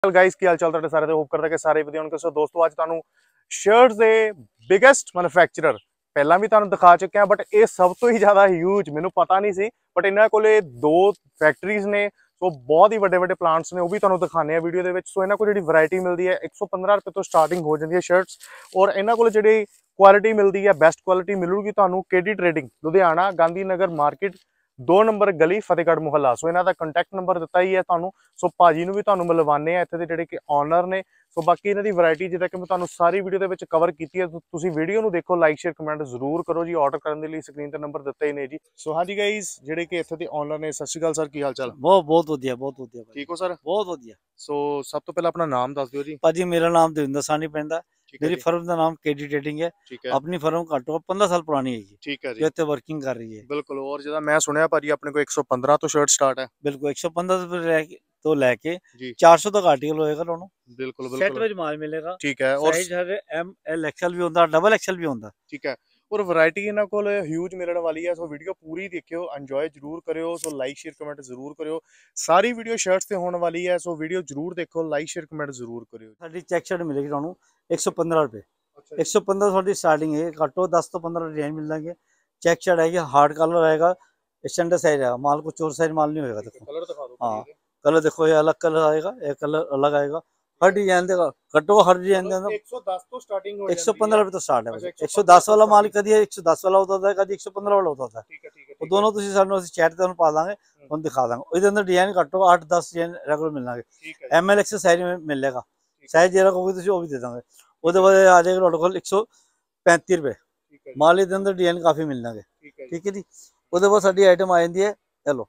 Guys की हाल चाल तुहाडे सारे होप करदा कि सारे वधिया होणगे। सो दोस्तों अज तुहानू शर्ट्स दे बिगेस्ट मैन्युफैक्चरर पहला भी तुहानू दिखा चुके हैं, बट ये सब तो ही ज्यादा ह्यूज मैनू पता नहीं सी, बट इन्हां कोले दो फैक्टरीज ने। सो बहुत ही वड्डे वड्डे प्लांट्स ने, वो भी तुहानू दिखाने वीडियो दे विच। सो इन्हां कोल जिहड़ी वैरायटी मिलती है 115 रुपए तो स्टार्टिंग हो जाती है शर्ट्स, और इन्हां कोल जिहड़ी क्वालिटी मिलती है बेस्ट क्वालिटी मिलूगी तुहानू KD trading Ludhiana Gandhi Nagar market 2 number गली फतेहगढ़ मुहल्ला। सो इन्हां दा कंटैक्ट नंबर दिता ही है तुहानू। सो भाजी नू भी तुहानू मिलवाने आ, इत्थे दे जिहड़े कि ऑनर ने। सो बाकी इन्हां दी वैरायटी जिद्दां कि मैं तुहानू सारी वीडियो दे विच कवर कीती है, तुसीं वीडियो नू देखो, लाइक शेयर कमेंट जरूर करो जी। ऑर्डर करने के लिए स्क्रीन ते नंबर दिते ही ने जी। सो हाँ जी गाइस, जिहड़े कि इत्थे दे ऑनर ने, सत श्री अकाल सर, की हाल चाल? बहुत वधिया ठीक हो सर? बहुत वधिया। सो सब तो पहले अपना नाम दस दिओ जी। भाजी मेरा नाम दविंदर सानी पिंड है। ठीक है मेरी जी। फर्म का नाम केडी ट्रेडिंग है। ठीक है। अपनी फर्म घट्टो 15 साल पुरानी है ठीक है जो जी। इतने वर्किंग कर रही है। बिल्कुल। और जिदा मैं सुनिया भाजी अपने को 115 तो शर्ट स्टार्ट है। बिल्कुल 115 तो लेके जी 400 तक आर्टिकल होएगा दोनों। बिल्कुल सेट बिल्कुल। में माल मिलेगा। ठीक है। और साइज हर एम एल एक्सएल भी होता, डबल एक्सएल भी होता। ठीक है। और वैरायटी इन्हां कोल ह्यूज मिलने वाली है। सो वीडियो पूरी देखियो, एंजॉय जरूर करियो। सो लाइक शेयर कमेंट जरूर करियो। सारी वीडियो शर्ट्स ते होने वाली है, सो वीडियो जरूर देखो, लाइक शेयर कमेंट जरूर करियो। साडी चेक शर्ट मिलेगी ਤੁਹਾਨੂੰ 115 रुपए। अच्छा जी। 115 थोड़ी स्टार्टिंग है, घट्टो 10 तो 15 डिजाइन मिल जाएंगे। चेक शर्ट आएगी, हार्ड कलर आएगा, स्टैंडर्ड साइज आएगा, माल को चोर साइज माल नहीं होएगा। ठीक है, देखो कलर दिखा दो हाँ, प्लीज। कलर देखो ये अलग कलर आएगा, एक कलर अलग आएगा। हर डिजाइन देगा घट्टो, हर डिजाइन मतलब देगा 110 तो स्टार्टिंग हो जाती 115 है। रुपए तो स्टार्ट है अच्छा, भाजी। 115 110 तो वाला माल स्टार्टिंग। कभी 110 वाला होता है, कभी 115 वाला होता है। ठीक है ठीक है वो ठीक है। दोनों तुसी सानू ਅਸੀਂ ਚੈਟ ਤੇ ਉਹਨੂੰ ਪਾ ਦਾਂਗੇ, ਤੁਹਾਨੂੰ ਦਿਖਾ ਦਾਂਗੇ। ਉਹਦੇ ਅੰਦਰ ਡਿਜ਼ਾਈਨ ਘੱਟੋ 8-10 ਡਿਜ਼ਾਈਨ ਰੈਗੂਲਰ ਮਿਲਣਗੇ। ठीक है जी। ਐਮ ਐਲ ਐਕਸ ਸਾਈਜ਼ ਮਿਲੇਗਾ, ठीक है ਸਾਈਜ਼ ਜਿਹੜਾ ਕਹੋਗੇ ਤੁਸੀਂ ਉਹ ਵੀ ਦੇ ਦਾਂਗੇ। ਉਹਦੇ ਬਾਅਦ ਆ ਜਾਏਗਾ ਤੁਹਾਡੇ ਕੋਲ 135 रुपए। ठीक है जी। ਮਾਲ ਇਹਦੇ ਅੰਦਰ ਡਿਜ਼ਾਈਨ ਕਾਫੀ ਮਿਲਣਗੇ। ठीक है जी। ਠੀਕ ਹੈ ਜੀ। ਉਹਦੇ ਬਾਅਦ ਸਾਡੀ ਆਈਟਮ ਆ ਜਾਂਦੀ ਹੈ, ਚਲੋ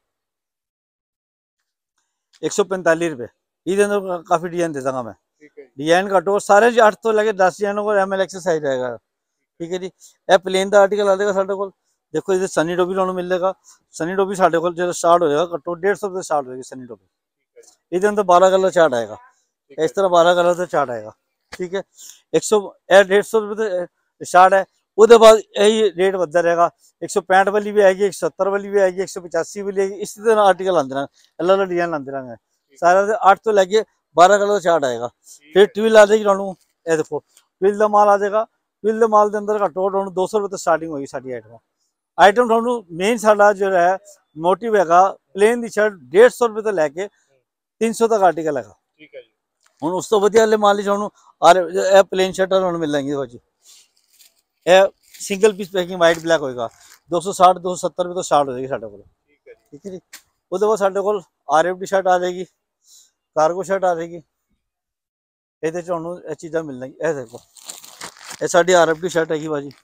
145 रुपए। ਇਹਦੇ ਅੰਦਰ ਕਾਫੀ ਡਿਜ਼ਾਈਨ ਦੇ ਦਾਂਗਾ ਮੈਂ। ठीक है जी। डिजाइन घटो सारे 8 तो लगे 10 डिजाइनों को एम एल एक्स साइज रहेगा। ठीक है जी। यह प्लेन का आर्टिकल आ जाएगा साढ़े को। देखो इधर सनी डोबी तुहानू मिलेगा। सनी डोबी साढ़े को जो स्टार्ट होएगा घट्टो 150 रुपए स्टार्ट होएगी सनी डोबी। इधर अंदर 12 कलर चार्ट आएगा, इस तरह 12 कलर से चार्ट आएगा। ठीक है। 150 रुपए तो स्टार्ट है। उसके बाद यही रेट बढ़ता रहेगा। 165 वाली भी आएगी, 170 वाली भी आएगी, 185 वाली आएगी। इसी तरह आर्टिकल आते रहेंगे, अलग अलग डिजाइन आते रहेंगे। सारा 8 तो लगे 12 कलर चार्ट आएगा। फिर ट्विल आ जाएगी तुहानू, ये देखो ट्विल का माल आ जाएगा। ट्विल के माल के अंदर घट्टो घट 200 रुपए तो स्टार्टिंग होगी साड़ी आइटम। आइटम तुहानू मेन साडा जो है मोटिव हैगा प्लेन की शर्ट 150 रुपए तो लैके 300 तक आर्टिकल है। ठीक है जी। हुण उस तो वधिया वाले माल तुहानू प्लेन शर्टा तुहानू मिल जाएंगी। देखो जी यह single piece packing white black होएगा, 260 270 रुपए तो स्टार्ट हो जाएगी साडे कोल। ठीक है जी। ठीक है जी। उसके बाद साडे कोल RFD शर्ट आ जाएगी, कार्गो शर्ट आ जाएगी। ये चीज़ा मिल जाएगी। यह देखो ये साड़ी RFD शर्ट हैगी भाजी।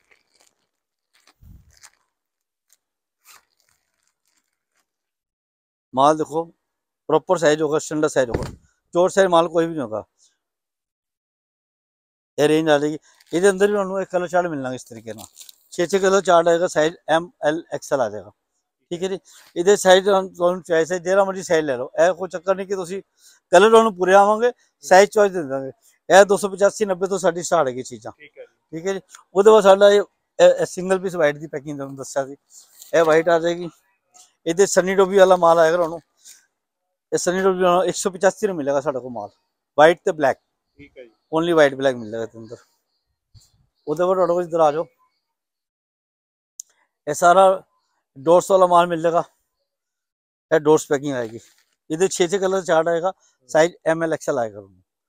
माल देखो प्रॉपर साइज होगा, स्टैंडर्ड साइज होगा, चोर साइज माल कोई भी नहीं होगा। ये रेंज आ जाएगी। ये अंदर भी तुहानू एक कलर चार्ट मिलना इस तरीके ना, 6 कलर चार्ट आएगा, साइज ML XL आ जाएगा। ठीक है जी। ये साइज चॉइस है, जो मर्जी साइज ले लो, यह कोई चक्कर नहीं कि तुम कलर तुहानू पूरे आवेंगे, साइज चॉइस दे देंगे। यह 285 90 तो साड़ी स्टार्ट है चीज़ा। ठीक है जी। उसके बाद साडा सिंगल पीस वाइट की पैकिंग तुहानू दस्सिया सी, यह वाइट आ जाएगी। ये सनी डोबी वाला माल आएगा तुहानू, ये सनी डोबी 185 रुपये मिलेगा साढ़े को माल, वाइट तो ब्लैक। ठीक है जी। ओनली वाइट ब्लैक मिल जाएगा अंदर। उसके बाद तुहाडे कोल इधर आ जाओ, ये सारा डोर्स वाला माल मिल जाएगा। यह डोर्स पैकिंग आएगी। इधर 6 कलर चार्ट आएगा, साइज ML XL आएगा।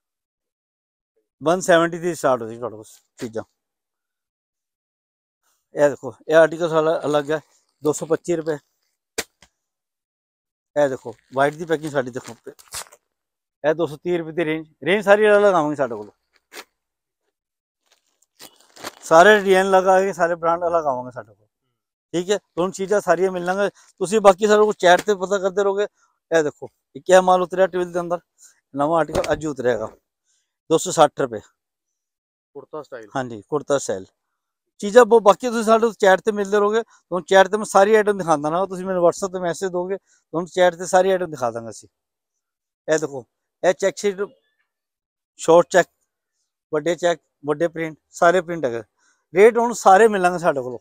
170 से स्टार्ट हो जाएगी तुहाडे कोल चीज़ा। यह देखो यह आर्टिकल सारा अलग है, 225 रुपये। यह देखो वाइट की पैकिंग साड़ी देखो, यह 230 रुपये की रेंज सारी अलग आवेंगी साढ़े को। सारे डिजाइन लगा के सारे ब्रांड अलग आवेंगे साढ़े को। ठीक है। तुम चीज़ा सारिया मिलना, तुम बाकी सारे को चैट से पता करते रहोगे। यह देखो ये क्या माल उतरिया ट्विल के अंदर, नवा आर्टिकल अज उतरेगा 260 रुपये। कुर्ता स्टाइल। हाँ जी कुर्ता स्टाइल चीज़ा वो बाकी तुम चैट से मिलते रहोगे। तुम चैट से मैं सारी आइटम दिखाता ना, तुम मेरे WhatsApp पर मैसेज दोगे, तुम चैट से सारी आइटम दिखा देंगे असी। यह देखो यह चैक शीट, शॉर्ट चैक, बड़े चैक, बड़े प्रिंट, सारे प्रिंट है। रेट हम सारे मिलेंगे साढ़े को।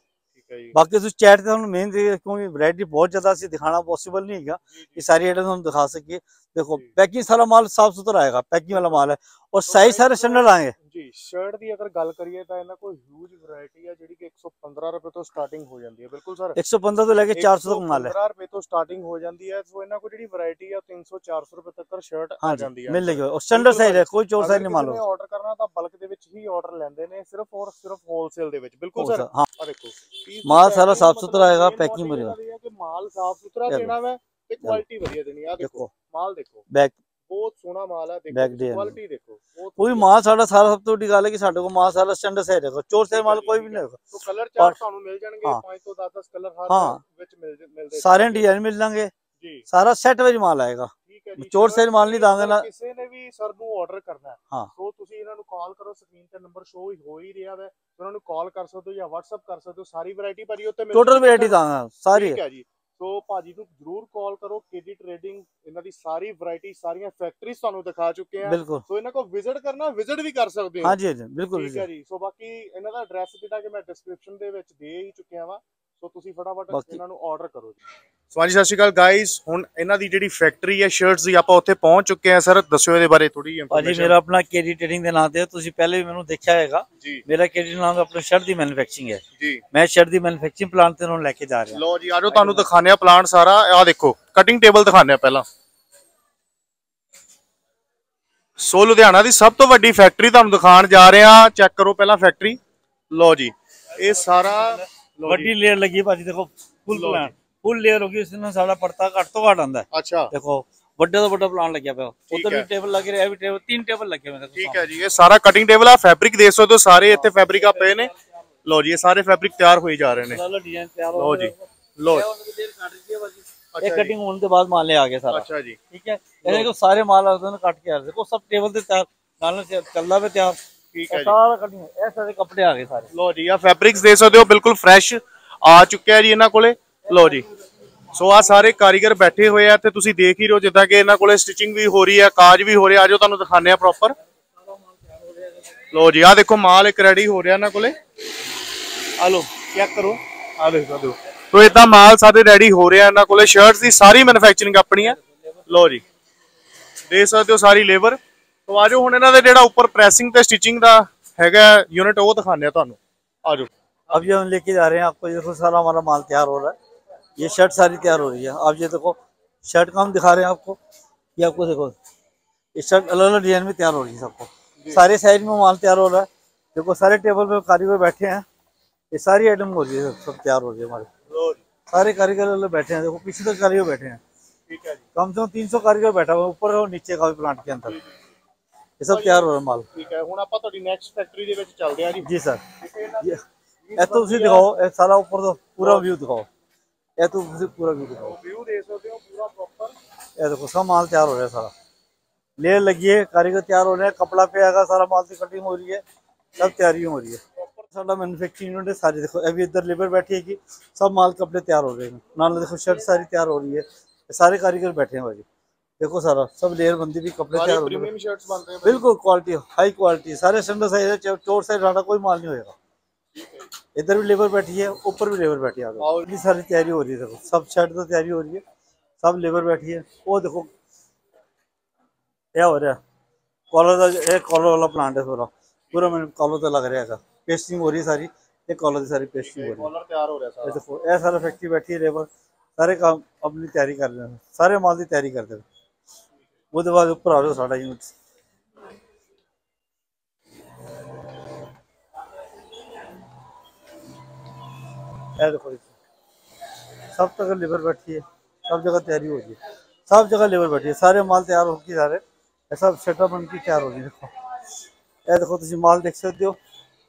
है जी बाकी तुम चैट से मेन क्योंकि वैरायटी बहुत ज्यादा सी दिखाना पॉसिबल नहीं है ये सारी आइटम हम दिखा सकिए। देखो पैकिंग सारा माल साफ सुथरा आएगा, पैकिंग वाला माल है और साइज सारे स्टैंडर्ड आएंगे जी। शर्ट ਦੀ ਅਗਰ ਗੱਲ ਕਰੀਏ ਤਾਂ ਇਹਨਾਂ ਕੋਲ ਹਿਊਜ ਵੈਰਾਈਟੀ ਹੈ ਜਿਹੜੀ ਕਿ 115 ਰੁਪਏ ਤੋਂ ਸਟਾਰਟਿੰਗ ਹੋ ਜਾਂਦੀ ਹੈ। ਬਿਲਕੁਲ ਸਰ 115 ਤੋਂ ਲੈ ਕੇ 400 तक माल है। 115 ਰੁਪਏ ਤੋਂ ਸਟਾਰਟਿੰਗ ਹੋ ਜਾਂਦੀ ਹੈ। ਸੋ ਇਹਨਾਂ ਕੋਲ ਜਿਹੜੀ ਵੈਰਾਈਟੀ ਹੈ 300 400 ਰੁਪਏ ਤੱਕ ਸ਼ਰਟ ਆ हाँ जी ਜਾਂਦੀ ਹੈ। मिल जाएगी और स्टैंडर्ड साइज है, कोई चोर साइज नहीं माल ਨੇ ਆਰਡਰ ਕਰਨਾ ਤਾਂ ਬਲਕ ਦੇ ਵਿੱਚ ਹੀ ਆਰਡਰ ਲੈਂਦੇ ਨੇ ਸਿਰਫ ਔਰ ਸਿਰਫ ਹੋਲਸੇਲ ਦੇ ਵਿੱਚ। ਬਿਲਕੁਲ ਸਰ हाँ ਆ ਦੇਖੋ माल सारा साफ सुथरा आएगा, पैकिंग बढ़िया ਕਿ ਮਾਲ ਸਾਫ ਸੁਥਰਾ ਦੇਣਾ ਵਾ ਤੇ ਕੁਆਲਿਟੀ ਵਧੀਆ ਦੇਣੀ ਆ। ਦੇਖੋ ਮਾਲ ਦੇਖੋ बैग ਬਹੁਤ ਸੋਹਣਾ ਮਾਲ ਹੈ। बैग ਦੇਖੋ दे ਕੁਆਲਿਟੀ ਦੇਖੋ कोई माल सारा सारा सब तो बड़ी गल है कि साडे को माल सारा स्टैंडर्ड साइज रहेगा, चोर साइज माल कोई भी नहीं होगा। तो कलर चार्ट ਤੁਹਾਨੂੰ ਮਿਲ ਜਾਣਗੇ 5 ਤੋਂ 10 ਕਲਰ ਹਰ ਵਿੱਚ ਮਿਲਦੇ सारे डिजाइन मिल जाएंगे ਜੀ। सारा सेट ਵਿੱਚ ਮਾਲ ਆਏਗਾ, ਠੀਕ ਹੈ ਜੀ। ਚੋਰ ਸਾਈਜ਼ ਮਾਲ ਨਹੀਂ ਦਾਂਗੇ ਨਾ। ਕਿਸੇ ਨੇ ਵੀ ਸਰ ਨੂੰ ਆਰਡਰ ਕਰਨਾ ਹੈ ਹਾਂ ਸੋ ਤੁਸੀਂ ਇਹਨਾਂ ਨੂੰ ਕਾਲ ਕਰੋ, ਸਕਰੀਨ ਤੇ ਨੰਬਰ ਸ਼ੋ ਹੋ ਹੀ ਰਿਹਾ ਹੈ, ਉਹਨਾਂ ਨੂੰ ਕਾਲ ਕਰ ਸਕਦੇ ਹੋ ਜਾਂ WhatsApp ਕਰ ਸਕਦੇ ਹੋ। ਸਾਰੀ ਵੈਰਾਈਟੀ ਭਾਜੀ ਉੱਤੇ ਮਿਲ ਟੋਟਲ ਵੈਰਾਈਟੀ ਦਾਂਗਾ ਸਾਰੀ ਠੀਕ ਹੈ ਜੀ। ਸੋ ਭਾਜੀ ਨੂੰ ਜ਼ਰੂਰ ਕਾਲ ਕਰੋ। KG ਟ੍ਰੇਡਿੰਗ ਇਹਨਾਂ ਦੀ ਸਾਰੀ ਵੈਰਾਈਟੀ ਸਾਰੀਆਂ ਫੈਕਟਰੀਜ਼ ਤੁਹਾਨੂੰ ਦਿਖਾ ਚੁੱਕੇ ਆ। ਬਿਲਕੁਲ ਸੋ ਇਹਨਾਂ ਕੋਲ ਵਿਜ਼ਿਟ ਕਰਨਾ ਵਿਜ਼ਿਟ ਵੀ ਕਰ ਸਕਦੇ ਹੋ। ਹਾਂਜੀ ਹਾਂਜੀ ਬਿਲਕੁਲ ਠੀਕ ਹੈ ਜੀ। ਸੋ ਬਾਕੀ ਇਹਨਾਂ ਦਾ ਐਡਰੈਸ ਜਿਹੜਾ ਕਿ ਮੈਂ ਡਿਸਕ੍ਰਿਪਸ਼ਨ ਦੇ ਵਿੱਚ ਦੇ ਹੀ ਚੁੱਕਿਆ ਵਾ, ਸੋ ਤੁਸੀਂ ਫਟਾਫਟ ਇਹਨਾਂ ਨੂੰ ਆਰਡਰ ਕਰੋ ਜੀ। ਸੋ ਹਾਂਜੀ ਸਤਿ ਸ਼੍ਰੀ ਅਕਾਲ ਗਾਇਜ਼, ਹੁਣ ਇਹਨਾਂ ਦੀ ਜਿਹੜੀ ਫੈਕਟਰੀ ਹੈ ਸ਼ਰਟਸ ਦੀ ਆਪਾਂ ਉੱਥੇ ਪਹੁੰਚ ਚੁੱਕੇ ਆ। ਸਰ ਦੱਸਿਓ ਇਹਦੇ ਬਾਰੇ ਥੋੜੀ ਜਿਹੀ ਭਾਜੀ ਮੇਰਾ ਆਪਣਾ KG ਟ੍ਰੇਡਿੰਗ ਦੇ ਨਾਂ ਤੇ ਤੁਸੀਂ ਪਹਿਲੇ ਵੀ ਮੈਨੂੰ ਦੇਖਿਆ ਹੈਗਾ ਜੀ। ਮੇਰਾ KG ਨਾਮ ਦਾ ਆਪਣਾ ਸ਼ਰਟ ਦੀ ਮੈਨੂਫੈਕਚਰਿੰਗ ਹੈ ਜੀ। ਮੈਂ ਸ਼ਰਟ ਦੀ ਮੈਨੂਫੈਕਚਰਿੰਗ ਪਲਾਂਟ ਤੇ ਨੂੰ ਲੈ ਕੇ ਜਾ ਰਿਹਾ। ਲੋ ਜੀ ਆਜੋ ਤੁਹਾਨੂੰ ਦਿਖਾਣੇ ਆ ਪਲਾਂਟ ਸਾਰਾ। ਆ ਦੇਖੋ ਕਟਿੰਗ ਟੇਬਲ ਦਿਖਾਣੇ ਆ ਪਹਿਲਾਂ। ਸੋ ਲੁਧਿਆਣਾ ਦੀ ਸਭ ਤੋਂ ਵੱਡੀ ਫੈਕਟਰੀ ਤੁਹਾਨੂੰ ਦਿਖਾਣ ਜਾ ਰਹੇ ਆ। ਚੈੱਕ ਕਰੋ ਪਹਿਲਾਂ ਫੈਕਟਰੀ। ਲੋ ਜੀ ਇਹ ਸਾਰਾ ਵੱਡੀ ਲੇਅਰ ਲੱਗੀ ਭਾਜੀ, ਦੇਖੋ ਫੁੱਲ ਪਲਾਂਟ ਫੁੱਲ ਲੇਅਰ ਹੋਗੀ, ਇਸ ਨਾਲ ਸਾਡਾ ਪੜਤਾ ਘੱਟ ਤੋਂ ਘੱਟ ਆਂਦਾ। ਅੱਛਾ ਦੇਖੋ ਵੱਡੇ ਤੋਂ ਵੱਡਾ ਪਲਾਂਟ ਲੱਗਿਆ ਪਿਆ, ਉਧਰ ਵੀ ਟੇਬਲ ਲੱਗ ਰਿਹਾ, ਇਹ ਵੀ ਟੇਬਲ 3 ਟੇਬਲ ਲੱਗੇ ਹੋਏ ਨੇ। ਠੀਕ ਹੈ ਜੀ। ਇਹ ਸਾਰਾ ਕਟਿੰਗ ਟੇਬਲ ਆ। ਫੈਬਰਿਕ ਦੇਖ ਸਕਦੇ ਹੋ ਸਾਰੇ ਇੱਥੇ ਫੈਬਰਿਕਾਂ ਪਏ ਨੇ। ਲੋ ਜੀ ਇਹ ਸਾਰੇ ਫੈਬਰਿਕ ਤਿਆਰ ਹੋਈ ਜਾ ਰਹੇ ਨੇ। ਚਲੋ ਡਿਜ਼ਾਈਨ ਤਿਆਰ ਲੋ ਜੀ ਲੋ ਇਹ ਕਟਿੰਗ ਹੋਣ ਦੇ ਬਾਅਦ ਮਾਲ ਆ ਗਿਆ ਸਾਰਾ। ਅੱਛਾ ਜੀ ਠੀਕ ਹੈ। ਇਹਦੇ ਕੋ ਸਾਰੇ ਮਾਲ ਆਉਂਦੇ ਨੇ ਕੱਟ ਕੇ ਆ ਦੇਖੋ ਸਭ ਟੇਬਲ ਤੇ ਤਿਆਰ ਨਾਲ ਚੱਲਦਾ ਪਿਆ ਤਿਆਰ। ਠੀਕ ਹੈ ਜੀ। ਸਾਰਾ ਕਟਿੰਗ ਇਹ ਸਾਰੇ ਕੱਪੜੇ ਆ ਗਏ ਸਾਰੇ। ਲੋ ਜੀ ਆ ਫੈਬਰਿਕਸ ਦੇਖ ਸਕਦੇ ਹੋ ਬਿਲਕੁਲ ਫਰੈਸ਼ ਆ ਚੁੱਕਿਆ ਜੀ ਇਹਨਾਂ ਕੋਲੇ। ਲੋ ਜੀ ਸੋ ਆ ਸਾਰੇ ਕਾਰੀਗਰ ਬੈਠੇ ਹੋਏ ਆ ਤੇ ਤੁਸੀਂ ਦੇਖ ਹੀ ਰਹੇ ਹੋ ਜਿੱਦਾਂ ਕਿ ਇਹਨਾਂ ਕੋਲੇ ਸਟਿਚਿੰਗ ਵੀ ਹੋ ਰਹੀ ਹੈ, ਕਾਜ ਵੀ ਹੋ ਰਿਹਾ। ਆਜੋ ਤੁਹਾਨੂੰ ਦਿਖਾਣੇ ਆ ਪ੍ਰੋਪਰ। ਲੋ ਜੀ ਆ ਦੇਖੋ ਮਾਲ ਇੱਕ ਰੈਡੀ ਹੋ ਰਿਹਾ ਇਹਨਾਂ ਕੋਲੇ। ਆ ਲੋ ਚੈੱਕ ਕਰੋ, ਆ ਦੇਖ ਸਕਦੇ ਹੋ। ਤੋ ਇਦਾਂ ਮਾਲ ਸਾਰੇ ਰੈਡੀ ਹੋ ਰਿਹਾ ਇਹਨਾਂ ਕੋਲੇ। ਸ਼ਰਟਸ ਦੀ ਸਾਰੀ ਮੈਨੂਫੈਕਚਰਿੰਗ ਆਪਣੀ ਹੈ। ਲੋ ਜੀ ਦੇਖ ਸਕਦੇ ਹੋ ਸਾਰੀ ਲੇਬਰ। ਤੋ ਆਜੋ ਹੁਣ ਇਹਨਾਂ ਦੇ ਜਿਹੜਾ ਉੱਪਰ ਪ੍ਰੈਸਿੰਗ ਤੇ ਸਟਿਚਿੰਗ ਦਾ ਹੈਗਾ यूनिट वो दिखाने हैं ਤੁਹਾਨੂੰ। आजो अब ये हम लेके जा रहे हैं आपको, देखो सारा हमारा माल तैयार हो रहा है, ये शर्ट सारी तैयार हो रही है। आप ये देखो शर्ट का हम दिखा रहे हैं आपको, ये आपको देखो ये शर्ट अलग अलग डिजाइन में तैयार हो रही है सबको, सारे साइज में माल तैयार हो रहा है। देखो सारे टेबल पे कारीगर बैठे हैं, ये सारी आइटम हो रही है, सब तैयार हो रही है हमारे सारे कारीगर अलग बैठे हैं। देखो पीछे तक कारीगर बैठे हैं, कम से कम 300 कारीगर बैठा हुआ ऊपर और नीचे का भी प्लांट के अंदर, ये सब तैयार हो रहा है माल। ठीक है ਹੁਣ ਆਪਾਂ ਤੁਹਾਡੀ ਨੈਕਸਟ ਫੈਕਟਰੀ ਦੇ ਵਿੱਚ ਚੱਲਦੇ ਆ ਜੀ। जी सर ਇਹ ਤੋਂ ਤੁਸੀਂ ਦਿਖਾਓ, ਇਹ ਸਾਰਾ ਉੱਪਰ ਤੋਂ ਪੂਰਾ ਵਿਊ ਦਿਖਾਓ, ਇਹ ਤੋਂ ਤੁਸੀਂ ਪੂਰਾ ਵਿਊ ਦਿਖਾਓ। व्यू देख सकते हो पूरा प्रॉपर। ਇਹ ਦੇਖੋ सब माल तैयार हो रहा है, सारा लेयर लगी है, कारीगर तैयार हो रहे हैं, कपड़ा पे आएगा, सारा माल की कटिंग हो रही है, सब तैयारी हो रही है। सारा मैन्युफैक्चरिंग यूनिट है सारी। देखो अभी इधर लेबर बैठी है कि सब माल कपड़े तैयार हो रहे हैं, नाल देखो शर्ट सारी तैयार हो रही है, सारे कारीगर बैठे हैं भाई। देखो सारा सब लेयर बंदी भी कपड़े तैयार हो रहे हैं, प्रीमियम शर्ट्स बन रहे हैं बिल्कुल क्वालिटी हाई क्वालिटी, सारे स्टैंडर्ड साइज है, चोर साइज ज्यादा कोई माल नहीं होएगा। इधर भी लेबर बैठी है, ऊपर भी लेबर बैठी है, और भी सारी तैयारी हो रही है। देखो सब शर्ट तो तैयारी हो रही है, सब लेबर बैठी है। वो देखो क्या हो रहा है, कॉलर का एक कॉलर वाला प्लांट है, पूरा पूरा मैंने कॉलर तो लग रहा है, पेस्टिंग हो रही है सारी, ये कॉलर की सारी पेस्टिंग हो रही है, कॉलर तैयार हो रहा है सारा। देखो ये सारा फैक्ट्री बैठी है, लेबर सारे काम अपनी तैयारी कर रहे हैं, सारे माल की तैयारी करते हैं। वो बाद ऊपर आ रहे हो साढ़ा यूनिट, देखो सब जगह लेबर बैठी है, सब जगह तैयारी हो रही है, सब जगह लेबर बैठी है, सारे माल तैयार होकर सारे ऐसा शटर बन की तैयार हो रही है। देखो ये देखो तुम माल देख सकते हो,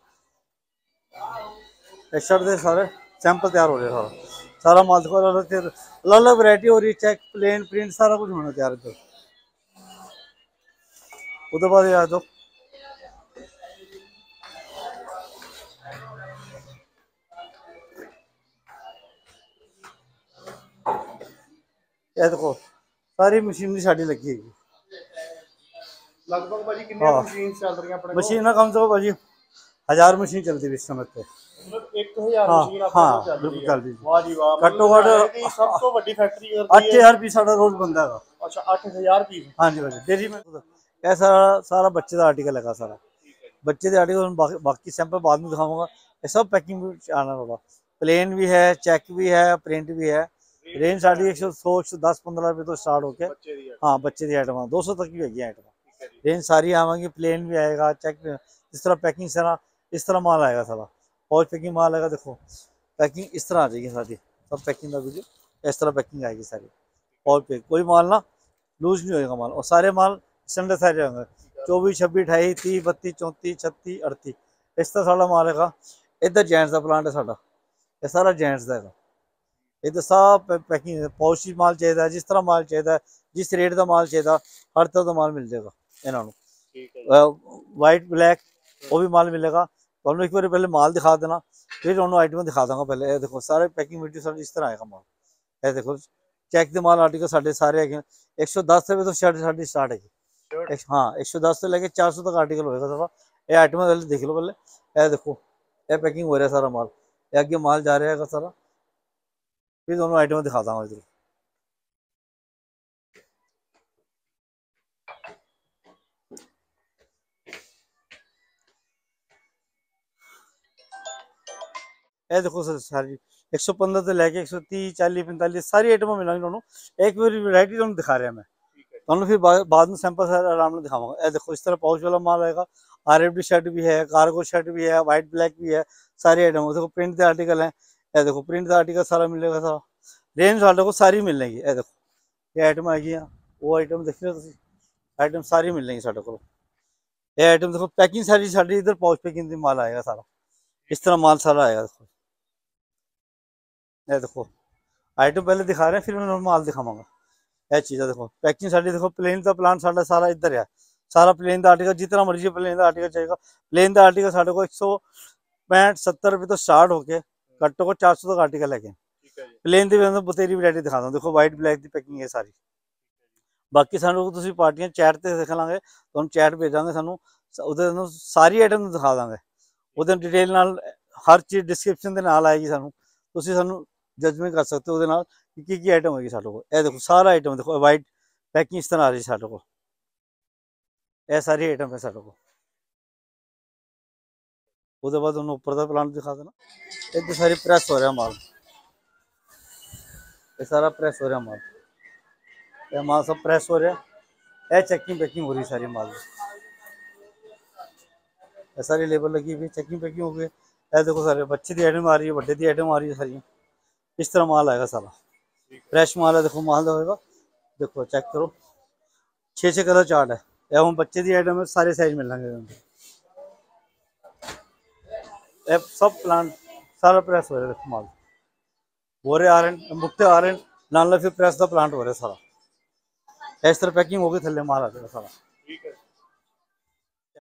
शर्ट दे सारे सैंपल तैयार हो रहे हैं, सारा माल देखो अलग अलग वैरायटी हो रही है, चेक प्लेन प्रिंट सारा कुछ होना तैयार है। उधर बाद याद दो ये देखो सारी मशीनरी साड़ी लगी है। लगभग भाजी कितनी मशीन चल रही हैं अपने? मशीन ना कम से कम भाजी 1000 मशीन चलती है इस समय पे। मतलब 1000 हाँ मशीन हाँ अपने चल बिल्कुल रही है। चल रही है। वाह जी वाह, घट्टो मतलब है घट कि सब तो बड़ी फैक्ट्री करती है। 8000 पीस साढ़ा रोज बनता है। अच्छा 8000 पीस। हाँ जी भाई डेयरी में ऐसा सारा बच्चे का आर्टिकल है सारा। बच्चे के आर्टिकल बाकी सैंपल बाद में दिखाऊंगा। ये सब पैकिंग में आना होगा। प्लेन भी है, चेक भी है, प्रिंट भी है। रेंज साड़ी 100 110 15 रुपये तो स्टार्ट होके हाँ बच्चे की आइटम 200 तक भी है आइटम। रेंज सारी आवेंगी, प्लेन भी आएगा, चेक भी। इस तरह पैकिंग सारा इस तरह माल आएगा सारा। और पैकिंग माल आएगा, देखो पैकिंग इस तरह आ जाएगी सारी। सब पैकिंग का वीडियो इस तरह पैकिंग आएगी सारी। और पे कोई माल ना लूज नहीं होएगा माल, और सारे माल स्टैंडर्ड सारे होंगे। 24 26 28 30 32 34 36 38 इस तरह सारा माल है। इधर जेंट्स का प्लांट है साडा, ये सारा जेंट्स का है। इधर सब पैकिंग पौशी माल चाहिए, जिस तरह माल चाहिए, जिस रेट का माल चाहिए हर तरह का माल मिल जाएगा इन्होंने। वाइट ब्लैक वो भी माल मिलेगा। तो एक बार पहले माल दिखा देना, फिर उन्होंने आइटम दिखा दूंगा। पहले ये देखो सारे पैकिंग वीडियो इस तरह आएगा माल। ये देखो चेक के माल आर्टिकल साढ़े सारे है। 110 रुपये तो शर्ट साड़ी स्टार्ट है। हाँ 110 से लेके 400 तक आर्टिकल होएगा सारा। ये आइटम पहले देख लो पहले। ये देखो ये पैकिंग हो रहा है सारा माल, ये आगे माल जा रहा है सारा। फिर दोनों आइटम दिखा दूंगा इधर। ये देखो सर सारी 115 से लेके 130 40 45 सारी आइटम मिलेंगी दोनों। एक बार वैरायटी तुम दिखा रहे हैं मैं दोनों, फिर बाद में सैंपल सारे आराम से दिखाऊंगा। ये देखो इस तरह पाउच वाला माल आएगा। RFD शर्ट भी है, कार्गो शर्ट भी है, वाइट ब्लैक भी है, सारी आइटम। देखो प्रिंट के आर्टिकल है, ये देखो प्रिंट का आर्टिकल सारा मिलेगा सारा। रेंज वाले को सारी मिल जाएगी। ये देखो ये आइटम आएगी, वो आइटम देख रहे हो, आइटम सारी मिल जाएंगी साढ़े को। ये आइटम देखो पैकिंग सारी साड़ी इधर पाउच पैकिंग माल आएगा सारा। इस तरह माल सारा आएगा। देखो ये देखो आइटम पहले दिखा रहे हैं, फिर मैं माल दिखाऊंगा। यह चीज़ है देखो पैकिंग साड़ी। देखो प्लेन का प्लांट साढ़ा सारा इधर है। सारा प्लेन का आर्टिकल जितना मर्जी प्लेन का आर्टिकल चाहिएगा। प्लेन का आर्टिकल साढ़े को 165 70 रुपये तो स्टार्ट होके कट्टो को 400 तक आर्टिकल है। प्लेन की बतेरी वैरायटी दिखा दूँ। देखो वाइट ब्लैक की पैकिंग है सारी। बाकी सानू तुम पार्टियां चैट से देख लेंगे तो हम चैट भेजा सानू सारी आइटम दिखा देंगे। वो डिटेल हर चीज़ डिस्क्रिप्शन के नाल आएगी सानू। तुम सानू जजमेंट कर सकते हो वो की आइटम होगी साढ़े को। यह देखो सारा आइटम देखो वाइट पैकिंग इस तरह आ रही है साढ़े को। यह सारी आइटम है साढ़े को। उसके बाद उन्होंने ऊपर का प्लांट दिखा देना। इधर सारी प्रेस हो रहा माल, ये सारा प्रेस हो रहा माल। यह माल सब प्रेस हो रहा है। यह चेकिंग पैकिंग हो रही सारी माल। ये सारी लेबर लगी हुई चेकिंग पैकिंग हो गई। यह देखो सारे बच्चे की आइटम आ रही है, बड़े की आइटम आ रही है सारी। इस तरह माल आएगा सारा फ्रेश माल है। देखो माल होगा, देखो चेक करो 6 कलर चार्ट है। या हम बच्चे की आइटम है, सारे साइज मिल लेंगे। सब प्लांट सारा प्रेस हो रहा है। देखो माल बोरे आ रहे हैं, मुट्टे आ रहे हैं, नाल फिर प्रेस का प्लांट हो रहा है सारा। इस तरह पैकिंग होगी, थले माल आ जाएगा सारा।